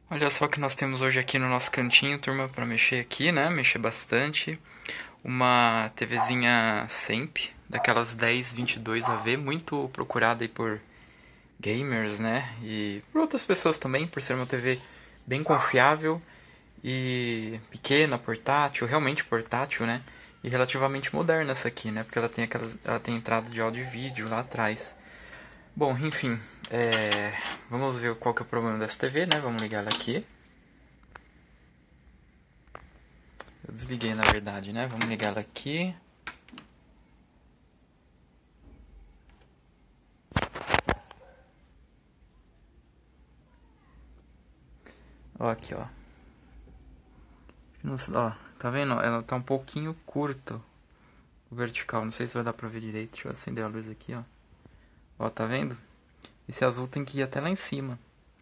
Olha só o que nós temos hoje aqui no nosso cantinho, turma, para mexer aqui, né? Mexer bastante. Uma TVzinha Semp, daquelas 1022 AV, muito procurada aí por gamers, né? E por outras pessoas também, por ser uma TV bem confiável e pequena, portátil, realmente portátil, né? E relativamente moderna essa aqui, né? Porque ela tem entrada de áudio e vídeo lá atrás. Bom, enfim, vamos ver qual que é o problema dessa TV, né? Vamos ligar ela aqui. Eu desliguei na verdade, né? Vamos ligar ela aqui. Ó, aqui, ó. Ó, tá vendo? Ela tá um pouquinho curta, o vertical. Não sei se vai dar pra ver direito. Deixa eu acender a luz aqui, ó. Ó, tá vendo? Esse azul tem que ir até lá em cima.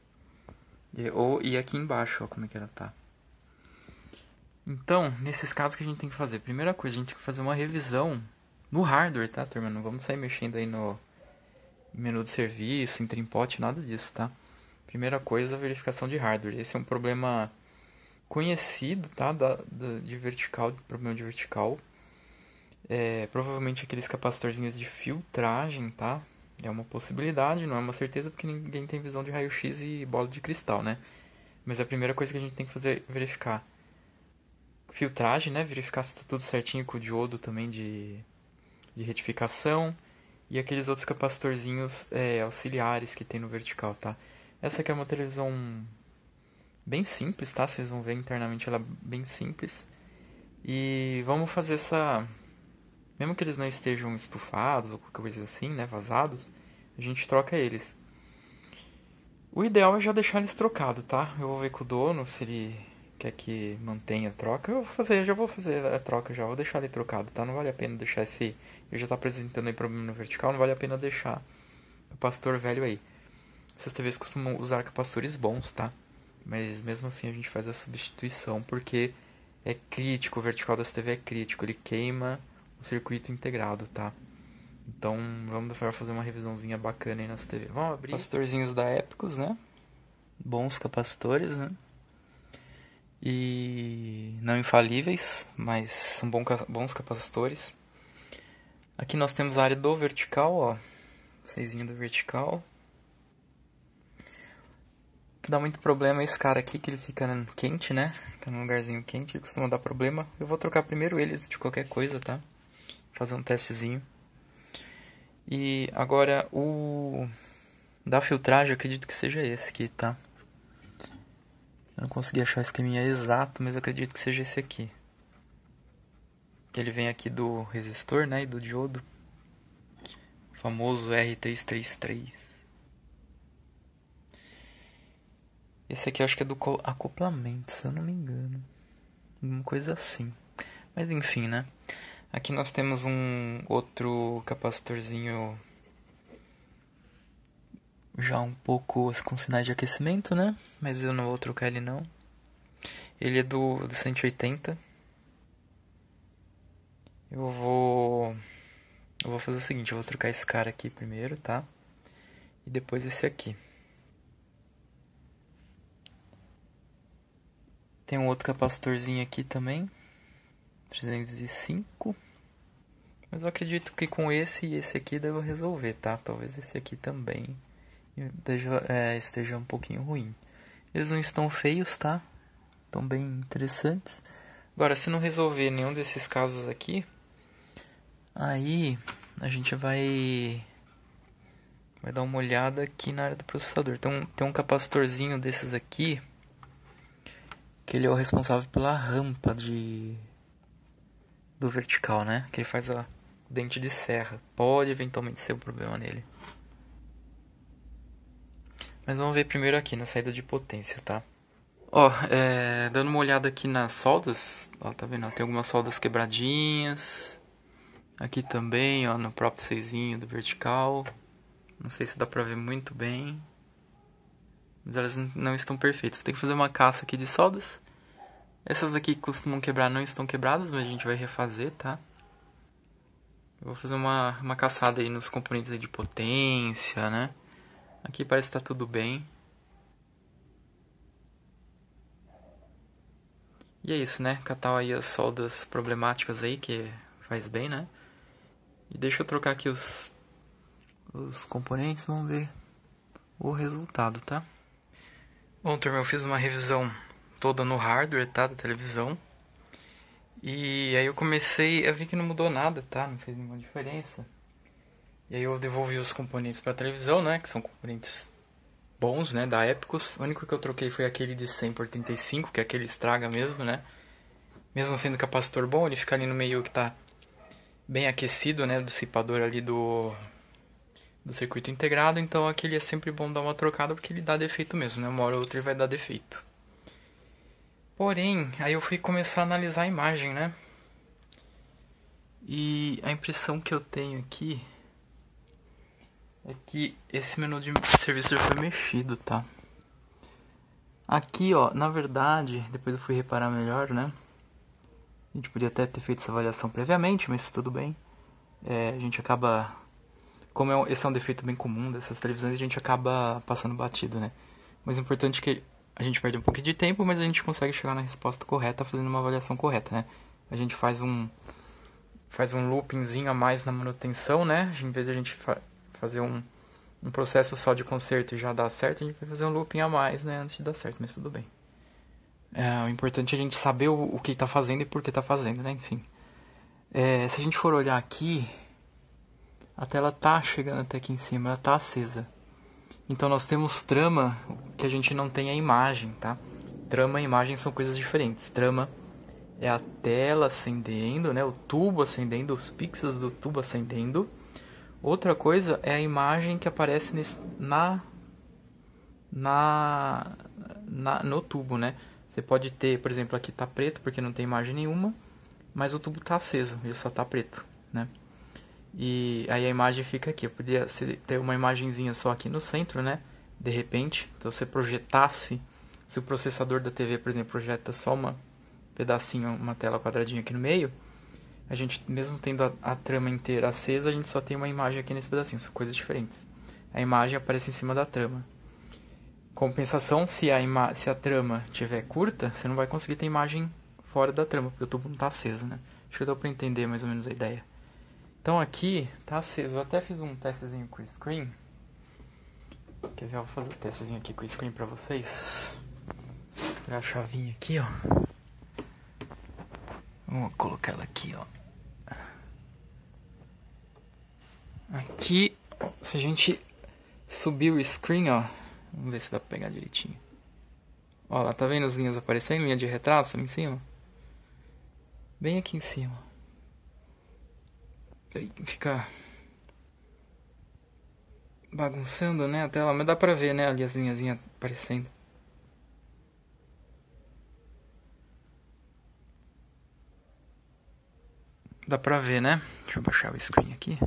E aqui embaixo, ó, como é que ela tá. Então, nesses casos que a gente tem que fazer. Primeira coisa, a gente tem que fazer uma revisão no hardware, tá, turma? Não vamos sair mexendo aí no menu de serviço, em trimpote, nada disso, tá? Primeira coisa, verificação de hardware. Esse é um problema conhecido, tá? De vertical, de problema de vertical. Provavelmente aqueles capacitorzinhos de filtragem, tá? É uma possibilidade, não é uma certeza, porque ninguém tem visão de raio-x e bola de cristal, né? Mas a primeira coisa que a gente tem que fazer é verificar filtragem, né? Verificar se está tudo certinho com o diodo também de retificação. E aqueles outros capacitorzinhos auxiliares que tem no vertical, tá? Essa aqui é uma televisão bem simples, tá? Vocês vão ver internamente ela bem simples. E vamos fazer essa... Mesmo que eles não estejam estufados ou qualquer coisa assim, né? Vazados, a gente troca eles. O ideal é já deixar eles trocados, tá? Eu vou ver com o dono se ele quer que mantenha a troca. Já vou fazer a troca já, vou deixar ele trocado, tá? Não vale a pena deixar esse... Eu já tá apresentando aí problema no vertical, não vale a pena deixar o capacitor velho aí. Essas TVs costumam usar capacitores bons, tá? Mas mesmo assim a gente faz a substituição, porque é crítico, o vertical dessa TV é crítico, ele queima o circuito integrado, tá? Então vamos fazer uma revisãozinha bacana aí nessa TV. Vamos abrir. Capacitorzinhos da Epicus, né? Bons capacitores, né? E não infalíveis, mas são bons capacitores. Aqui nós temos a área do vertical, ó. Seisinho do vertical. O que dá muito problema é esse cara aqui, que ele fica quente, né? Fica num lugarzinho quente, ele costuma dar problema. Eu vou trocar primeiro ele antes de qualquer coisa, tá? Fazer um testezinho. E agora o da filtragem, eu acredito que seja esse aqui, tá? Eu não consegui achar o esqueminha exato, mas eu acredito que seja esse aqui. Ele vem aqui do resistor, né? E do diodo. O famoso R333. Esse aqui eu acho que é do acoplamento, se eu não me engano. Uma coisa assim. Mas enfim, né? Aqui nós temos um outro capacitorzinho já um pouco com sinais de aquecimento, né? Mas eu não vou trocar ele não. Ele é do 180. Eu vou fazer o seguinte, eu vou trocar esse cara aqui primeiro, tá? E depois esse aqui. Tem um outro capacitorzinho aqui também. 305. Mas eu acredito que com esse e esse aqui devo resolver, tá? Talvez esse aqui também esteja um pouquinho ruim. Eles não estão feios, tá? Estão bem interessantes. Agora, se não resolver nenhum desses casos aqui, aí a gente vai dar uma olhada aqui na área do processador. Tem um capacitorzinho desses aqui, que ele é o responsável pela rampa do vertical, né? Que ele faz o dente de serra. Pode eventualmente ser um problema nele. Mas vamos ver primeiro aqui na saída de potência, tá? Ó, dando uma olhada aqui nas soldas, ó, tá vendo? Tem algumas soldas quebradinhas. Aqui também, ó, no próprio seisinho do vertical. Não sei se dá pra ver muito bem. Mas elas não estão perfeitas. Tem que fazer uma caça aqui de soldas. Essas aqui que costumam quebrar não estão quebradas, mas a gente vai refazer, tá? Eu vou fazer uma caçada aí nos componentes aí de potência, né? Aqui parece que tá tudo bem. E é isso, né? Catar aí as soldas problemáticas aí, que faz bem, né? E deixa eu trocar aqui os componentes, vamos ver o resultado, tá? Bom, turma, eu fiz uma revisão toda no hardware, tá? Da televisão. E aí eu comecei a ver que não mudou nada, tá? Não fez nenhuma diferença. E aí eu devolvi os componentes para a televisão, né? Que são componentes bons, né? Da Epicus. O único que eu troquei foi aquele de 100 por 35, que é aquele estraga mesmo, né? Mesmo sendo capacitor bom, ele fica ali no meio que tá bem aquecido, né? Do dissipador ali do circuito integrado. Então aquele é sempre bom dar uma trocada porque ele dá defeito mesmo, né? Uma hora ou outra ele vai dar defeito. Porém, aí eu fui começar a analisar a imagem, né? E a impressão que eu tenho aqui é que esse menu de serviço já foi mexido, tá? Aqui, ó, na verdade, depois eu fui reparar melhor, né? A gente podia até ter feito essa avaliação previamente, mas tudo bem. A gente acaba... Como esse é um defeito bem comum dessas televisões, a gente acaba passando batido, né? Mas o importante é que a gente perde um pouquinho de tempo, mas a gente consegue chegar na resposta correta fazendo uma avaliação correta, né? A gente faz um loopingzinho a mais na manutenção, né? Em vez de a gente fazer um processo só de conserto e já dar certo, a gente vai fazer um looping a mais, né? Antes de dar certo, mas tudo bem. O importante é a gente saber o que está fazendo e por que está fazendo, né? Enfim. Se a gente for olhar aqui, a tela tá chegando até aqui em cima, ela tá acesa. Então nós temos trama que a gente não tem a imagem, tá? Trama e imagem são coisas diferentes. Trama é a tela acendendo, né? O tubo acendendo, os pixels do tubo acendendo. Outra coisa é a imagem que aparece no tubo, né? Você pode ter, por exemplo, aqui tá preto porque não tem imagem nenhuma, mas o tubo tá aceso, ele só tá preto, né? E aí a imagem fica aqui. Eu podia ter uma imagenzinha só aqui no centro, né? De repente, então se você projetasse, se o processador da TV, por exemplo, projeta só pedacinho, uma tela quadradinha aqui no meio, a gente, mesmo tendo a trama inteira acesa, a gente só tem uma imagem aqui nesse pedacinho, são coisas diferentes. A imagem aparece em cima da trama. Compensação, se a trama estiver curta, você não vai conseguir ter imagem fora da trama, porque o tubo não está aceso, né? Acho que dá para entender mais ou menos a ideia. Então aqui está aceso, eu até fiz um testezinho com o screen. Quer ver? Eu vou fazer um testezinho aqui com o screen para vocês. Vou pegar a chavinha aqui, ó. Vamos colocar ela aqui, ó. Aqui, se a gente subir o screen, ó. Vamos ver se dá pra pegar direitinho. Ó, lá, tá vendo as linhas aparecendo? Linha de retrato ali em cima? Bem aqui em cima. Aí fica bagunçando, né, a tela. Mas dá pra ver, né, ali as linhazinhas aparecendo. Dá pra ver, né? Deixa eu baixar o screen aqui.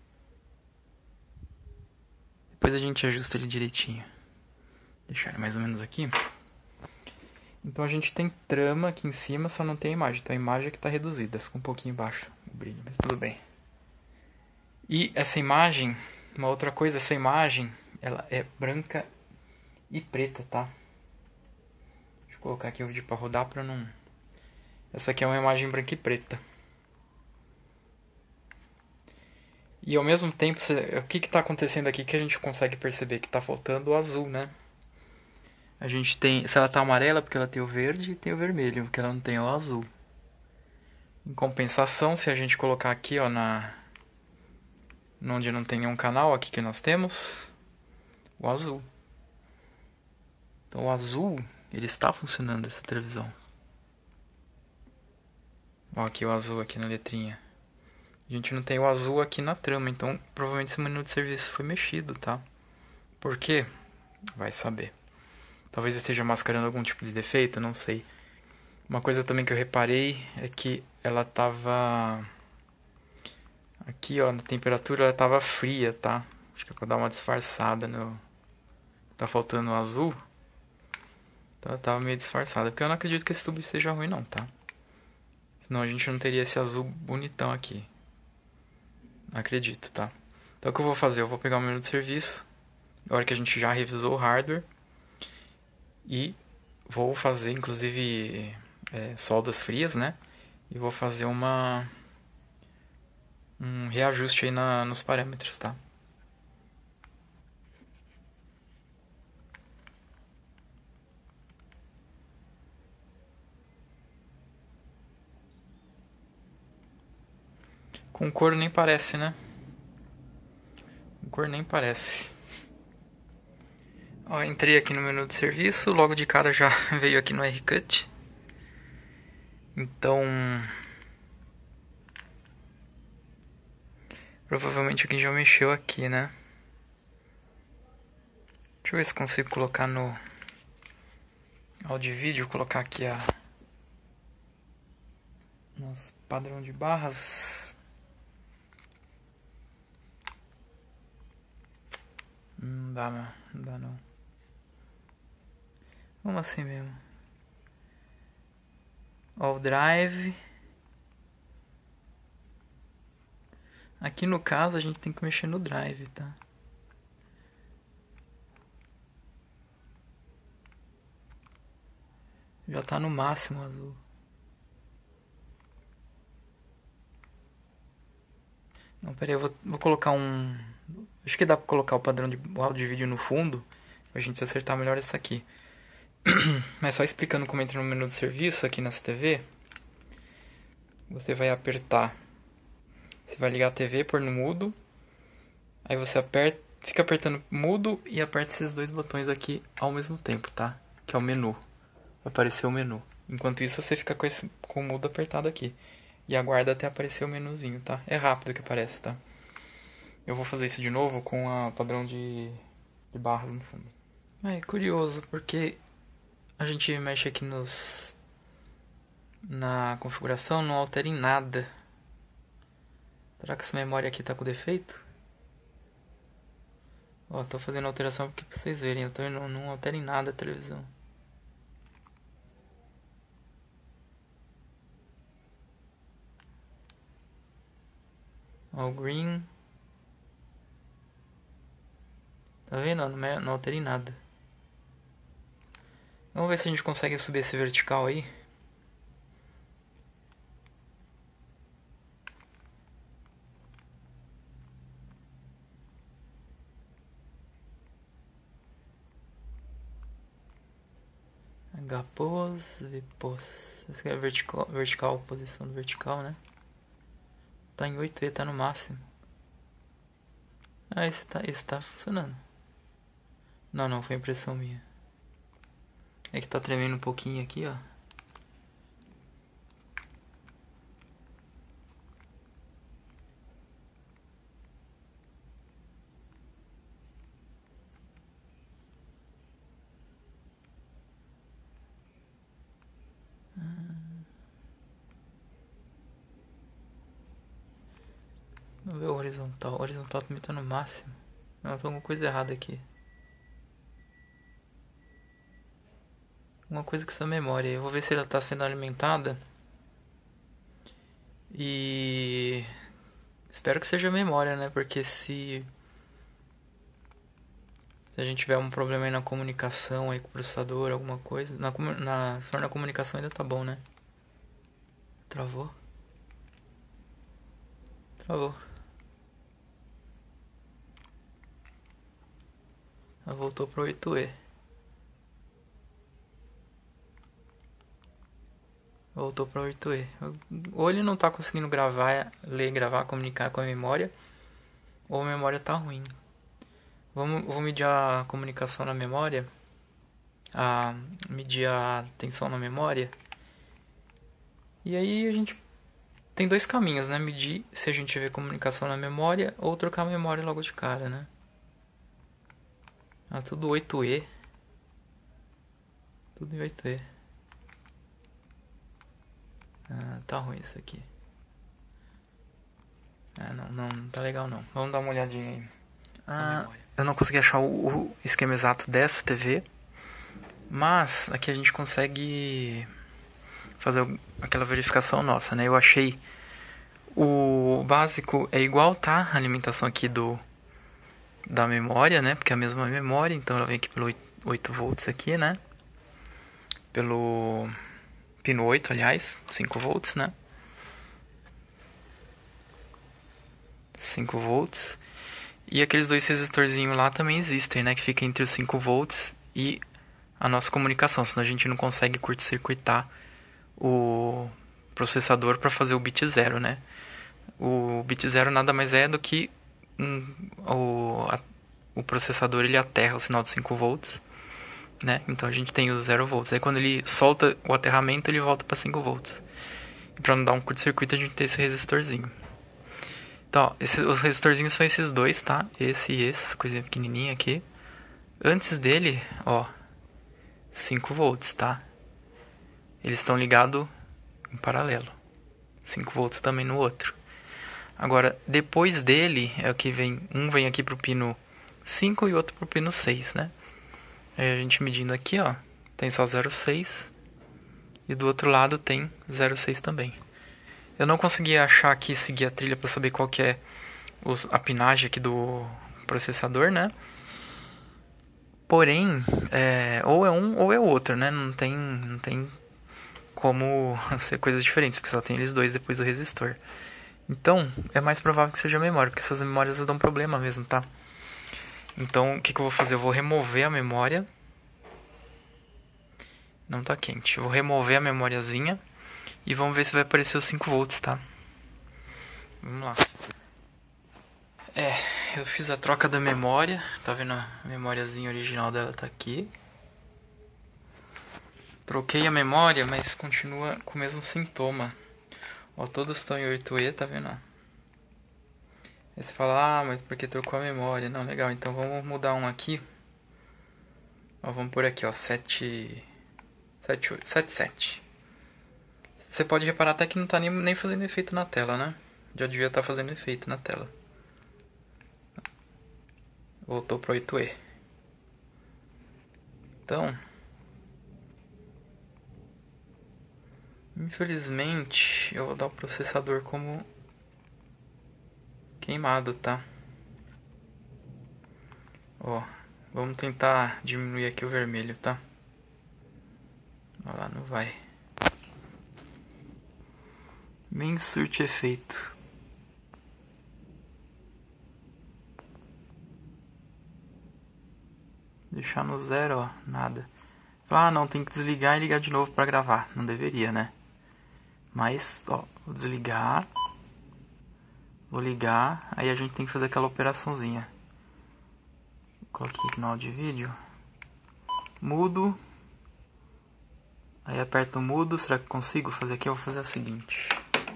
Depois a gente ajusta ele direitinho. Deixar ele mais ou menos aqui. Então a gente tem trama aqui em cima, só não tem imagem. Então a imagem é que está reduzida. Fica um pouquinho baixo o brilho, mas tudo bem. E essa imagem, uma outra coisa, essa imagem, ela é branca e preta, tá? Deixa eu colocar aqui o vídeo para rodar para não... Essa aqui é uma imagem branca e preta. E ao mesmo tempo, o que está acontecendo aqui que a gente consegue perceber que está faltando o azul, né? A gente tem, se ela está amarela, porque ela tem o verde, e tem o vermelho, porque ela não tem o azul. Em compensação, se a gente colocar aqui, ó, onde não tem nenhum canal, aqui que nós temos o azul. Então o azul, ele está funcionando, essa televisão. Ó, aqui o azul aqui na letrinha. A gente não tem o azul aqui na trama, então provavelmente esse menu de serviço foi mexido, tá? Por quê? Vai saber. Talvez esteja mascarando algum tipo de defeito, não sei. Uma coisa também que eu reparei é que ela tava... Aqui, ó, na temperatura ela tava fria, tá? Acho que eu vou dar uma disfarçada no... Tá faltando o azul. Então ela tava meio disfarçada. Porque eu não acredito que esse tubo esteja ruim não, tá? Senão a gente não teria esse azul bonitão aqui. Não acredito, tá? Então o que eu vou fazer? Eu vou pegar o menu de serviço. Agora que a gente já revisou o hardware. E vou fazer, inclusive, soldas frias, né? E vou fazer um reajuste aí nos parâmetros, tá? Com cor nem parece, né? Com cor nem parece. Ó, entrei aqui no menu de serviço, logo de cara já veio aqui no RCut. Então, provavelmente alguém já mexeu aqui, né? Deixa eu ver se consigo colocar no áudio e vídeo, colocar aqui nosso padrão de barras. Não dá, não dá não. Vamos assim mesmo. Ó, o drive. Aqui no caso a gente tem que mexer no drive, tá? Já tá no máximo azul. Não, peraí, eu vou colocar acho que dá pra colocar o padrão de áudio e vídeo no fundo, pra gente acertar melhor essa aqui. Mas só explicando como entra no menu de serviço aqui nessa TV. Você vai apertar. Você vai ligar a TV, pôr no mudo. Aí você fica apertando mudo e aperta esses dois botões aqui ao mesmo tempo, tá? Que é o menu. Vai aparecer o menu. Enquanto isso você fica com o mudo apertado aqui. E aguarda até aparecer o menuzinho, tá? É rápido que aparece, tá? Eu vou fazer isso de novo com a padrão de barras no fundo. É curioso, porque a gente mexe aqui na configuração, não altera em nada. Será que essa memória aqui tá com defeito? Ó, tô fazendo alteração aqui pra vocês verem. Eu não altera em nada a televisão. Ó, o green. Tá vendo? Não altera em nada. Vamos ver se a gente consegue subir esse vertical aí. H-pose, V-pose. Esse aqui é vertical, posição do vertical, né? Tá em 8E, tá no máximo. Ah, esse tá funcionando. Não, foi impressão minha. É que tá tremendo um pouquinho aqui, ó. Vamos ver o horizontal. O horizontal também tá no máximo. Não, tem alguma coisa errada aqui. Uma coisa com essa memória. Eu vou ver se ela está sendo alimentada. E espero que seja memória, né? Porque se a gente tiver um problema aí na comunicação aí com o processador, alguma coisa, se for na comunicação ainda tá bom, né? Travou. Ela voltou pro 8E. Voltou para 8E. Ou ele não tá conseguindo gravar, comunicar com a memória, ou a memória tá ruim. Vou medir a comunicação na memória, medir a tensão na memória. E aí a gente tem dois caminhos, né? Medir se a gente vê comunicação na memória ou trocar a memória logo de cara, né? Tudo 8E. Tudo em 8E. Tá ruim isso aqui. Não tá legal não. Vamos dar uma olhadinha aí. Eu não consegui achar o esquema exato dessa TV. Mas aqui a gente consegue fazer aquela verificação nossa, né? Eu achei o básico é igual, tá? A alimentação aqui da memória, né? Porque é a mesma memória, então ela vem aqui pelo 8 volts aqui, né? Pelo pino 8, aliás, 5 volts, né? 5 volts. E aqueles dois resistorzinhos lá também existem, né? Que fica entre os 5 volts e a nossa comunicação. Senão a gente não consegue curto-circuitar o processador para fazer o bit 0, né? O bit 0 nada mais é do que o processador ele aterra o sinal de 5 volts, né? Então a gente tem os 0 volts. Aí quando ele solta o aterramento, ele volta para 5 volts. E para não dar um curto-circuito, a gente tem esse resistorzinho. Então, ó, os resistorzinhos são esses dois, tá? Esse e esse, essa coisinha pequenininha aqui. Antes dele, ó, 5 volts, tá? Eles estão ligados em paralelo. 5 volts também no outro. Agora, depois dele, é o que vem. Um vem aqui pro pino 5 e outro pro pino 6, né? Aí a gente medindo aqui, ó, tem só 0,6. E do outro lado tem 0,6 também. Eu não consegui achar aqui, seguir a trilha para saber qual que é a pinagem aqui do processador, né? Porém, ou é um ou é o outro, né? Não tem como ser coisas diferentes, porque só tem eles dois depois do resistor. Então, é mais provável que seja a memória, porque essas memórias dão problema mesmo, tá? Então, o que eu vou fazer? Eu vou remover a memória. Não tá quente. Eu vou remover a memóriazinha e vamos ver se vai aparecer os 5 volts, tá? Vamos lá. Eu fiz a troca da memória. Tá vendo? A memóriazinha original dela tá aqui. Troquei a memória, mas continua com o mesmo sintoma. Ó, todos estão em 8E, tá vendo? Aí você fala, mas porque trocou a memória? Não, legal, então vamos mudar um aqui. Ó, vamos por aqui, ó, 77. Você pode reparar até que não tá nem fazendo efeito na tela, né? Já devia estar fazendo efeito na tela. Voltou para 8E. Então, infelizmente, eu vou dar o processador como queimado, tá? Ó, vamos tentar diminuir aqui o vermelho, tá? Olha lá, não vai. Nem surte efeito. Deixar no 0, ó, nada. Ah, não, tem que desligar e ligar de novo pra gravar. Não deveria, né? Mas, ó, vou desligar. Vou ligar. Aí a gente tem que fazer aquela operaçãozinha. Coloquei aqui no áudio e vídeo. Mudo. Aí aperto o mudo. Será que eu consigo fazer aqui? Eu vou fazer o seguinte.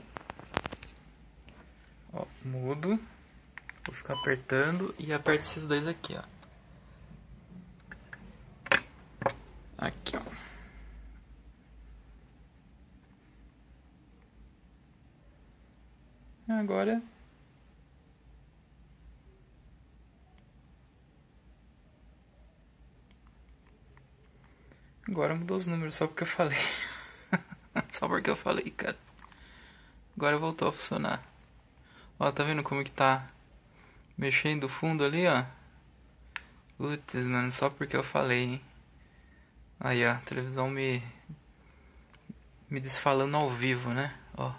Ó, mudo. Vou ficar apertando e aperto esses dois aqui, ó. Aqui, ó. Agora mudou os números só porque eu falei. Só porque eu falei, cara. Agora voltou a funcionar. Ó, tá vendo como que tá mexendo o fundo ali, ó? Putz, mano, só porque eu falei, hein? Aí, ó, a televisão me desfalando ao vivo, né? Ó.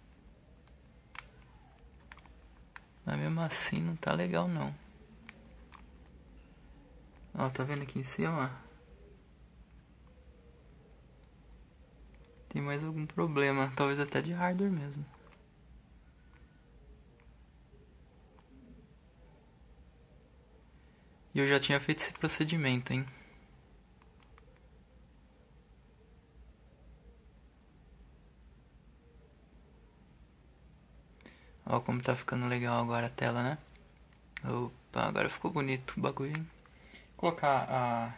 Mas mesmo assim não tá legal, não. Ó, tá vendo aqui em cima? Tem mais algum problema, talvez até de hardware mesmo. E eu já tinha feito esse procedimento, hein? Ó como tá ficando legal agora a tela, né? Opa, agora ficou bonito o bagulho, hein? Vou colocar a...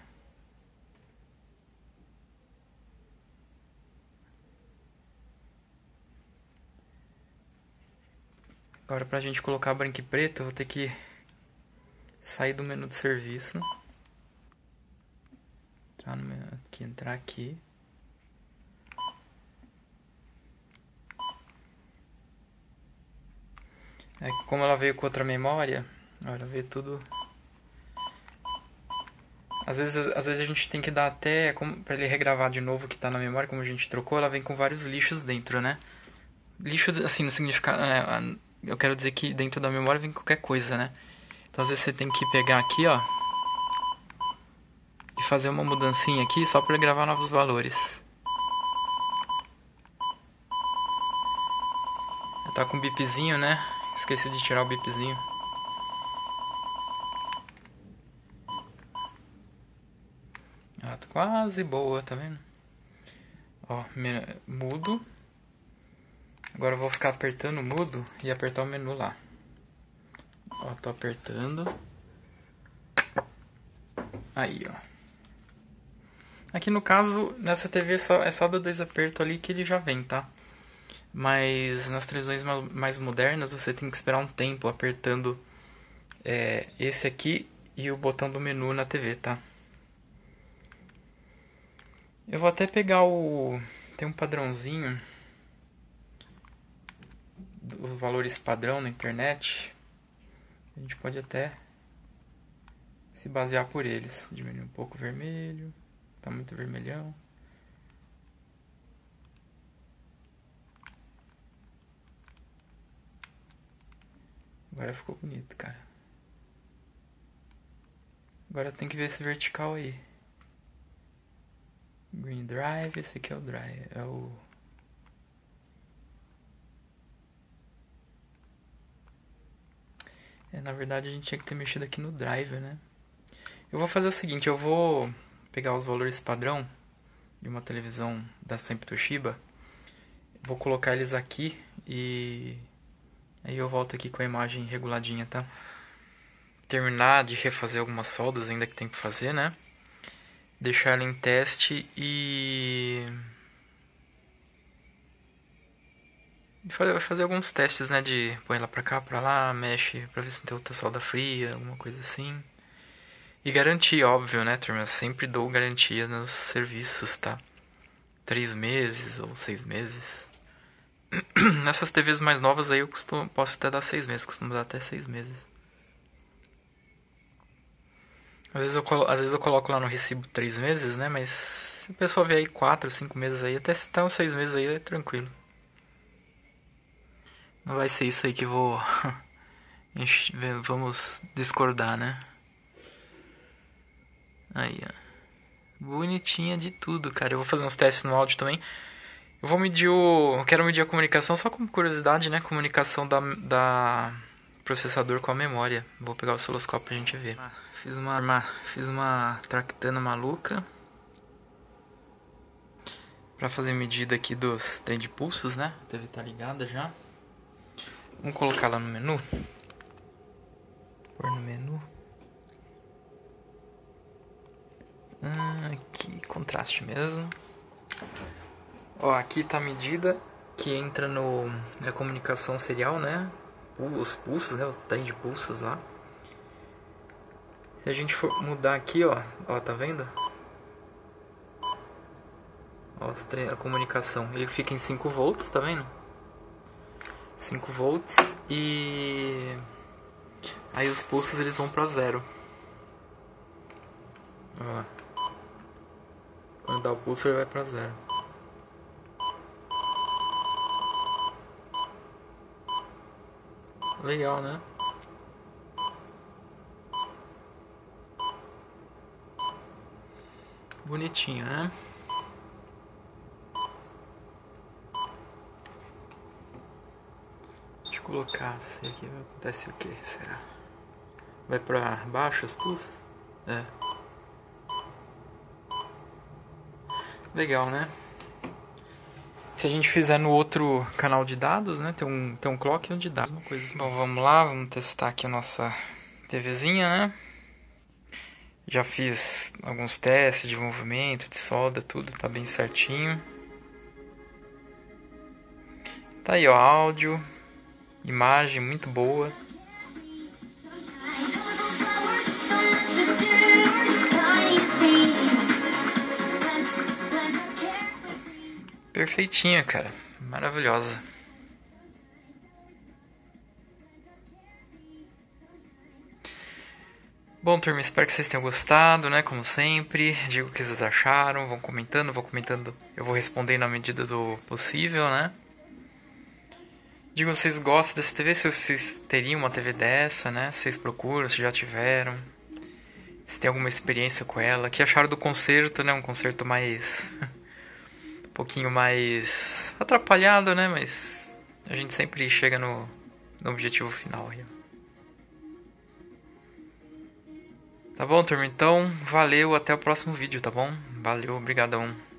Agora pra gente colocar branco e preto, eu vou ter que sair do menu de serviço. Entrar aqui. Como ela veio com outra memória, ela veio tudo Às vezes a gente tem que dar até pra ele regravar de novo o que tá na memória, como a gente trocou, ela vem com vários lixos dentro, né? Lixos, assim, não significa... eu quero dizer que dentro da memória vem qualquer coisa, né? Então às vezes você tem que pegar aqui, ó, e fazer uma mudancinha aqui só pra ele gravar novos valores. Tá com um bipzinho, né? Esqueci de tirar o bipzinho. Ela tá quase boa, tá vendo? Ó, mudo. Agora eu vou ficar apertando o mudo e apertar o menu lá. Ó, tô apertando. Aí, ó. Aqui no caso, nessa TV é só dar 2 apertos ali que ele já vem, tá? Mas nas televisões mais modernas você tem que esperar um tempo apertando esse aqui e o botão do menu na TV, tá? Eu vou até pegar tem um padrãozinho, os valores padrão na internet. A gente pode até se basear por eles. Diminuir um pouco o vermelho, tá muito vermelhão. Agora ficou bonito, cara. Agora tem que ver esse vertical aí. Green Drive, esse aqui é o Drive. Na verdade a gente tinha que ter mexido aqui no Driver, né? Eu vou fazer o seguinte, eu vou pegar os valores padrão de uma televisão da sempre Toshiba. Vou colocar eles aqui e aí eu volto aqui com a imagem reguladinha, tá? Terminar de refazer algumas soldas ainda que tem que fazer, né? Deixar ela em teste e fazer alguns testes, né? De põe ela pra cá, pra lá, mexe pra ver se não tem outra solda fria, alguma coisa assim. E garantia, óbvio, né, turma? Eu sempre dou garantia nos serviços, tá? 3 meses ou 6 meses. Nessas TVs mais novas aí eu posso até dar 6 meses, costumo dar até 6 meses. Às vezes eu coloco lá no recibo 3 meses, né? Mas se a pessoa vê aí 4, 5 meses aí, até uns 6 meses aí é tranquilo. Não vai ser isso aí que vou... Vamos discordar, né? Aí, ó. Bonitinha de tudo, cara. Eu vou fazer uns testes no áudio também. Eu vou medir eu quero medir a comunicação só como curiosidade, né? Comunicação da processador com a memória. Vou pegar o osciloscópio pra gente ver. Fiz uma tractana maluca pra fazer medida aqui dos trem de pulsos, né? A TV tá ligada já. Vamos colocar lá no menu. Pôr no menu. Que contraste mesmo. Ó, aqui tá a medida que entra na comunicação serial, né? Os pulsos, né? O trem de pulsos lá. Se a gente for mudar aqui, ó, tá vendo? Ó, a comunicação, ele fica em 5 volts, tá vendo? 5 volts e aí os pulsos eles vão pra 0. Olha lá. Quando dá o pulso ele vai pra 0. Legal, né? Bonitinho, né? Deixa eu colocar assim aqui, acontece o que? Será? Vai pra baixo os pulsos? É. Legal, né? Se a gente fizer no outro canal de dados, né? Tem um clock e um de dados. Uma coisa. Bom, vamos lá, vamos testar aqui a nossa TVzinha, né? Já fiz alguns testes de movimento, de solda, tudo tá bem certinho. Tá aí, ó, áudio, imagem muito boa. Perfeitinha, cara. Maravilhosa. Bom, turma, espero que vocês tenham gostado, né? Como sempre, digo o que vocês acharam, vão comentando, eu vou responder na medida do possível, né? Digo se vocês gostam dessa TV, se vocês teriam uma TV dessa, né? Se vocês procuram, se já tiveram, se tem alguma experiência com ela. O que acharam do concerto, né? Um concerto mais... um pouquinho mais atrapalhado, né? Mas a gente sempre chega no objetivo final aí. Tá bom, turma? Então, valeu, até o próximo vídeo, tá bom? Valeu, obrigadão.